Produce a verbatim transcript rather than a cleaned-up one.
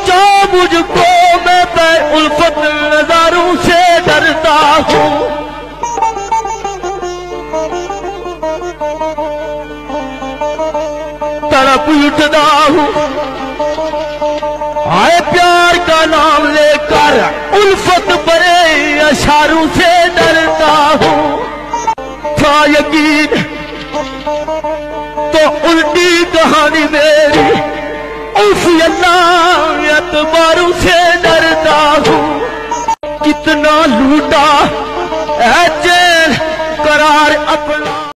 सोचा मुझको मैं पे उल्फत नजारों से डरता हूँ। तड़प उठता हूँ आए प्यार का नाम लेकर उल्फत बड़े अशारों से डरता हूँ। था यकीन तो उल्टी कहानी मेरी उस अल्लाह एतबारों से डरता हूँ। कितना लूटा है जेल करार अपना।